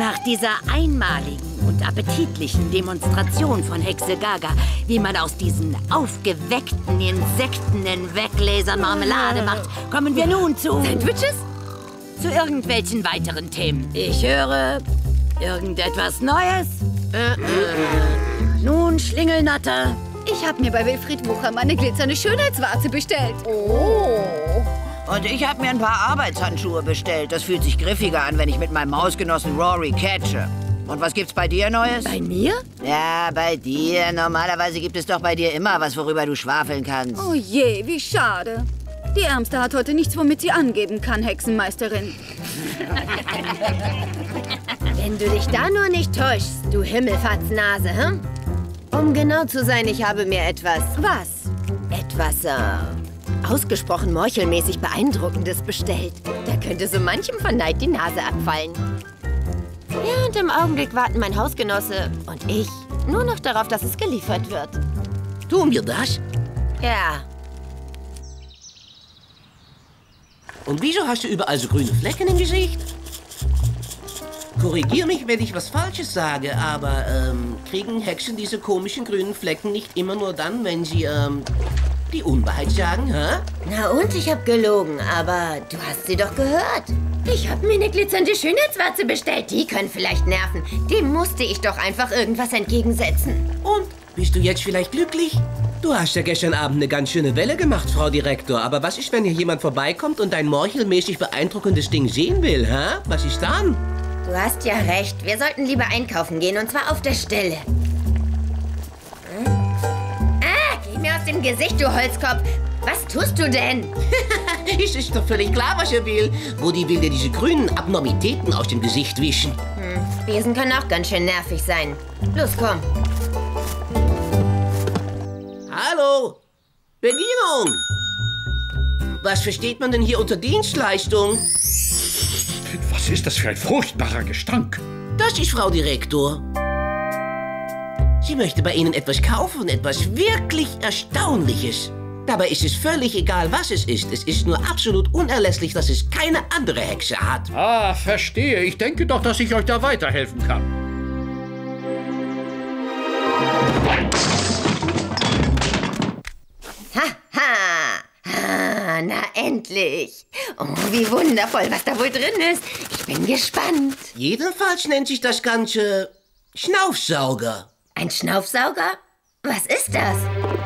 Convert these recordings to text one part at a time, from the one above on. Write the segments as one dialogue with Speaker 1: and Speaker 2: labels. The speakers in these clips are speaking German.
Speaker 1: Nach dieser einmaligen und appetitlichen Demonstration von Hexe Gaga, wie man aus diesen aufgeweckten Insekten in Weggläsern Marmelade macht, kommen wir nun zu...
Speaker 2: Sandwiches?
Speaker 1: Zu irgendwelchen weiteren Themen. Ich höre... irgendetwas Neues? Nun, Schlingelnatter.
Speaker 2: Ich habe mir bei Wilfried Wucher meine glitzernde Schönheitswarze bestellt. Oh.
Speaker 3: Und ich habe mir ein paar Arbeitshandschuhe bestellt. Das fühlt sich griffiger an, wenn ich mit meinem Hausgenossen Rory catche. Und was gibt's bei dir Neues?
Speaker 2: Bei mir?
Speaker 3: Ja, bei dir. Normalerweise gibt es doch bei dir immer was, worüber du schwafeln kannst.
Speaker 2: Oh je, wie schade. Die Ärmste hat heute nichts, womit sie angeben kann, Hexenmeisterin.
Speaker 4: Wenn du dich da nur nicht täuschst, du Himmelfahrtsnase, hm? Um genau zu sein, ich habe mir etwas...
Speaker 2: Was?
Speaker 4: Etwas, ausgesprochen meuchelmäßig Beeindruckendes bestellt. Da könnte so manchem von Neid die Nase abfallen. Ja, und im Augenblick warten mein Hausgenosse und ich nur noch darauf, dass es geliefert wird.
Speaker 5: Tun wir das?
Speaker 4: Ja.
Speaker 5: Und wieso hast du überall so grüne Flecken im Gesicht? Korrigier mich, wenn ich was Falsches sage, aber kriegen Hexen diese komischen grünen Flecken nicht immer nur dann, wenn sie die Unwahrheit sagen, hä?
Speaker 4: Na und, ich habe gelogen, aber du hast sie doch gehört. Ich habe mir eine glitzernde Schönheitswarze bestellt. Die können vielleicht nerven. Dem musste ich doch einfach irgendwas entgegensetzen.
Speaker 5: Und, bist du jetzt vielleicht glücklich? Du hast ja gestern Abend eine ganz schöne Welle gemacht, Frau Direktor. Aber was ist, wenn hier jemand vorbeikommt und dein meuchelmäßig beeindruckendes Ding sehen will, hä? Was ist dann?
Speaker 4: Du hast ja recht. Wir sollten lieber einkaufen gehen, und zwar auf der Stelle. Geh mir aus dem Gesicht, du Holzkopf. Was tust du denn?
Speaker 5: Es ist doch völlig klar, was er will. Rudi will dir diese grünen Abnormitäten aus dem Gesicht wischen.
Speaker 4: Besen können auch ganz schön nervig sein. Los, komm.
Speaker 5: Hallo? Bedienung! Was versteht man denn hier unter Dienstleistung?
Speaker 6: Was ist das für ein furchtbarer Gestank?
Speaker 5: Das ist Frau Direktor. Sie möchte bei Ihnen etwas kaufen, etwas wirklich Erstaunliches. Dabei ist es völlig egal, was es ist. Es ist nur absolut unerlässlich, dass es keine andere Hexe hat.
Speaker 6: Ah, verstehe. Ich denke doch, dass ich euch da weiterhelfen kann.
Speaker 4: Na endlich. Oh, wie wundervoll, was da wohl drin ist. Ich bin gespannt.
Speaker 5: Jedenfalls nennt sich das Ganze Schnaufsauger.
Speaker 4: Ein Schnaufsauger? Was ist das?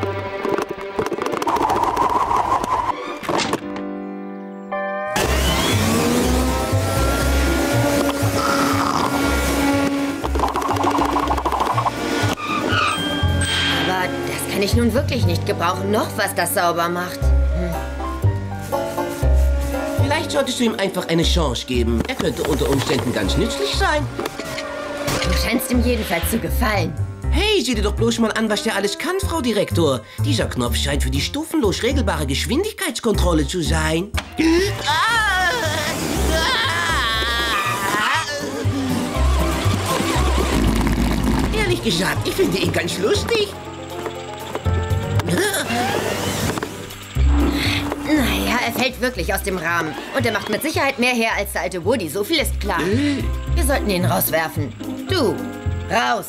Speaker 4: Aber das kann ich nun wirklich nicht gebrauchen. Noch was das sauber macht.
Speaker 5: Vielleicht solltest du ihm einfach eine Chance geben. Er könnte unter Umständen ganz nützlich sein.
Speaker 4: Du scheinst ihm jedenfalls zu gefallen.
Speaker 5: Hey, sieh dir doch bloß mal an, was der alles kann, Frau Direktor. Dieser Knopf scheint für die stufenlos regelbare Geschwindigkeitskontrolle zu sein. Ehrlich gesagt, ich finde ihn ganz lustig.
Speaker 4: Naja, er fällt wirklich aus dem Rahmen. Und er macht mit Sicherheit mehr her als der alte Woody. So viel ist klar. Wir sollten ihn rauswerfen. Du, raus.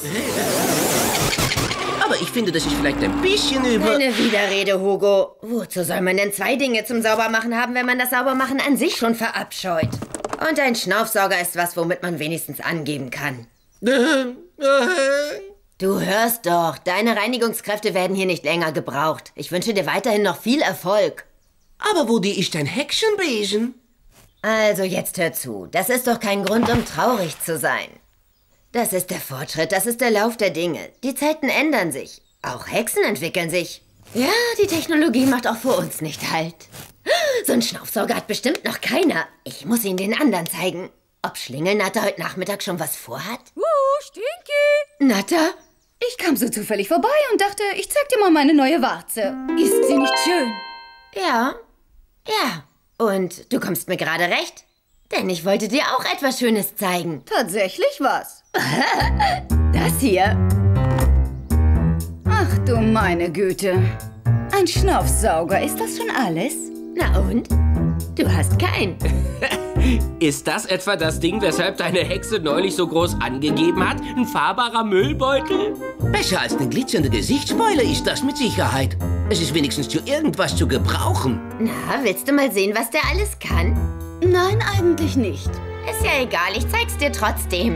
Speaker 5: Aber ich finde, das ist vielleicht ein bisschen über...
Speaker 4: Keine Widerrede, Hugo. Wozu soll man denn zwei Dinge zum Saubermachen haben, wenn man das Saubermachen an sich schon verabscheut? Und ein Schnaufsauger ist was, womit man wenigstens angeben kann. Du hörst doch, deine Reinigungskräfte werden hier nicht länger gebraucht. Ich wünsche dir weiterhin noch viel Erfolg.
Speaker 5: Aber Woody ist ein Hexenbesen.
Speaker 4: Also jetzt hör zu. Das ist doch kein Grund, um traurig zu sein. Das ist der Fortschritt, das ist der Lauf der Dinge. Die Zeiten ändern sich. Auch Hexen entwickeln sich. Ja, die Technologie macht auch vor uns nicht Halt. So einen Schnaufsauger hat bestimmt noch keiner. Ich muss ihn den anderen zeigen. Ob Schlingelnatter heute Nachmittag schon was vorhat?
Speaker 2: Stinky! Natter, ich kam so zufällig vorbei und dachte, ich zeig dir mal meine neue Warze. Ist sie nicht schön?
Speaker 4: Ja. Ja. Und du kommst mir gerade recht. Denn ich wollte dir auch etwas Schönes zeigen.
Speaker 2: Tatsächlich was?
Speaker 4: Das hier.
Speaker 2: Ach du meine Güte. Ein Schnaufsauger, ist das schon alles?
Speaker 4: Na und? Du hast keinen.
Speaker 5: Ist das etwa das Ding, weshalb deine Hexe neulich so groß angegeben hat? Ein fahrbarer Müllbeutel? Besser als eine glitzernde Gesichtsbeule ist das mit Sicherheit. Es ist wenigstens zu irgendwas zu gebrauchen.
Speaker 4: Na, willst du mal sehen, was der alles kann?
Speaker 2: Nein, eigentlich nicht.
Speaker 4: Ist ja egal, ich zeig's dir trotzdem.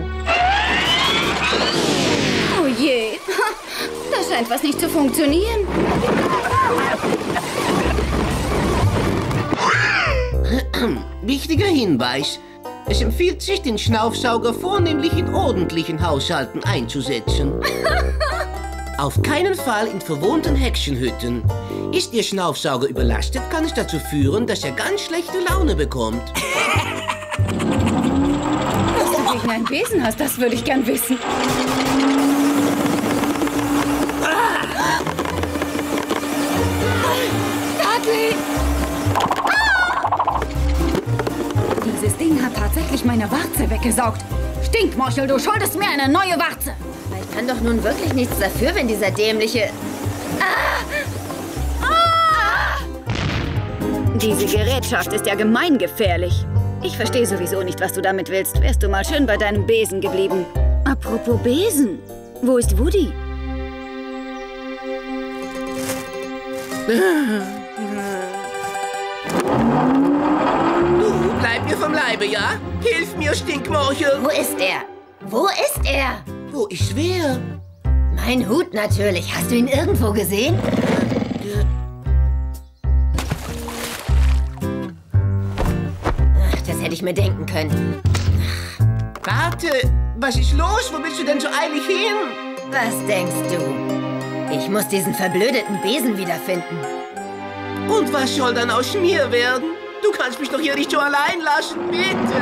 Speaker 2: Oh je, da scheint was nicht zu funktionieren.
Speaker 5: Wichtiger Hinweis. Es empfiehlt sich, den Schnaufsauger vornehmlich in ordentlichen Haushalten einzusetzen. Auf keinen Fall in verwohnten Hexenhütten. Ist Ihr Schnaufsauger überlastet, kann es dazu führen, dass er ganz schlechte Laune bekommt.
Speaker 2: Was du gegen einen Besen hast, das würde ich gern wissen. Dudley! Dieses Ding hat tatsächlich meine Warze weggesaugt. Stinkmorchel, du schuldest mir eine neue Warze.
Speaker 4: Aber ich kann doch nun wirklich nichts dafür, wenn dieser dämliche...
Speaker 2: Diese Gerätschaft ist ja gemeingefährlich. Ich verstehe sowieso nicht, was du damit willst. Wärst du mal schön bei deinem Besen geblieben. Apropos Besen, wo ist Woody?
Speaker 5: Du, bleib mir vom Leibe, ja? Hilf mir, Stinkmorchel!
Speaker 4: Wo ist er? Wo ist er?
Speaker 5: Wo ist wer?
Speaker 4: Mein Hut natürlich. Hast du ihn irgendwo gesehen? Ach, das hätte ich mir denken können.
Speaker 5: Warte, was ist los? Wo willst du denn so eilig hin?
Speaker 4: Was denkst du? Ich muss diesen verblödeten Besen wiederfinden.
Speaker 5: Und was soll dann aus mir werden? Du kannst mich doch hier nicht so allein lassen, bitte.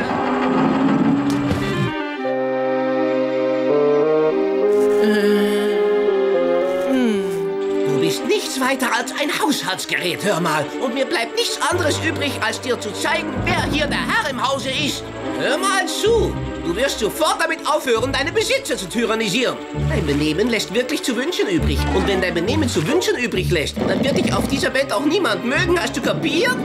Speaker 5: Du bist nichts weiter als ein Haushaltsgerät, hör mal. Und mir bleibt nichts anderes übrig, als dir zu zeigen, wer hier der Herr im Hause ist. Hör mal zu. Du wirst sofort damit aufhören, deine Besitzer zu tyrannisieren. Dein Benehmen lässt wirklich zu wünschen übrig. Und wenn dein Benehmen zu wünschen übrig lässt, dann wird dich auf dieser Welt auch niemand mögen. Hast du kapiert?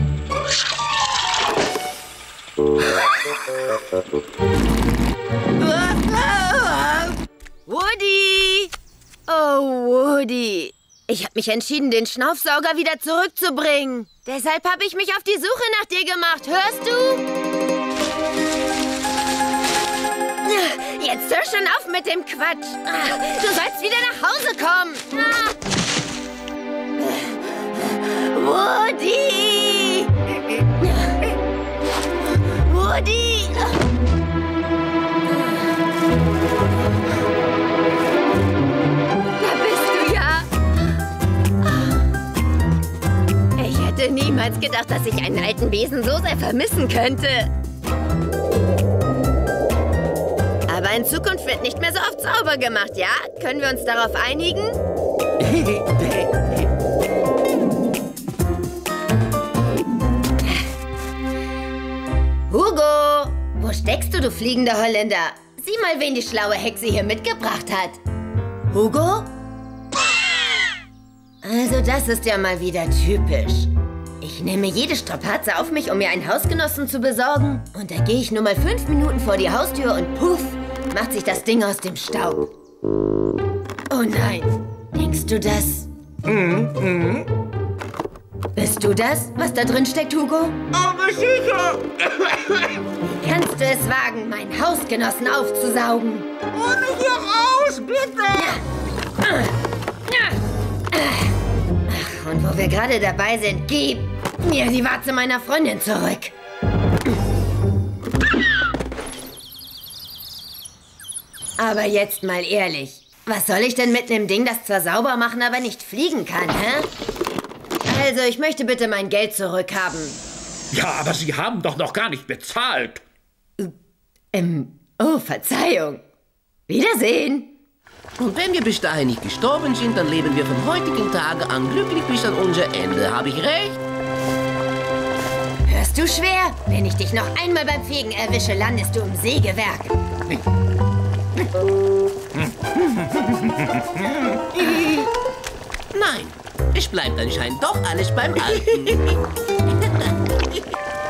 Speaker 4: Woody! Oh, Woody. Ich habe mich entschieden, den Schnaufsauger wieder zurückzubringen. Deshalb habe ich mich auf die Suche nach dir gemacht. Hörst du? Jetzt hör schon auf mit dem Quatsch. Du sollst wieder nach Hause kommen. Woody! Woody! Da bist du ja. Ich hätte niemals gedacht, dass ich einen alten Besen so sehr vermissen könnte. Aber in Zukunft wird nicht mehr so oft sauber gemacht, ja? Können wir uns darauf einigen? Hugo! Wo steckst du fliegender Holländer? Sieh mal, wen die schlaue Hexe hier mitgebracht hat. Hugo? Also das ist ja mal wieder typisch. Ich nehme jede Strapaze auf mich, um mir einen Hausgenossen zu besorgen. Und da gehe ich nur mal 5 Minuten vor die Haustür und puff, macht sich das Ding aus dem Staub. Oh nein, denkst du das? Bist du das, was da drin steckt, Hugo?
Speaker 5: Aber sicher!
Speaker 4: Wie kannst du es wagen, meinen Hausgenossen aufzusaugen?
Speaker 5: Ohne hier raus, bitte!
Speaker 4: Ach, und wo wir gerade dabei sind, gib mir die Warze meiner Freundin zurück. Aber jetzt mal ehrlich, was soll ich denn mit einem Ding, das zwar sauber machen, aber nicht fliegen kann, hä? Also, ich möchte bitte mein Geld zurückhaben.
Speaker 6: Ja, aber Sie haben doch noch gar nicht bezahlt.
Speaker 4: Oh, Verzeihung. Wiedersehen.
Speaker 5: Und wenn wir bis dahin nicht gestorben sind, dann leben wir vom heutigen Tage an glücklich bis an unser Ende. Habe ich recht?
Speaker 4: Hörst du schwer? Wenn ich dich noch einmal beim Fegen erwische, landest du im Sägewerk.
Speaker 5: Nein, es bleibt anscheinend doch alles beim Alten.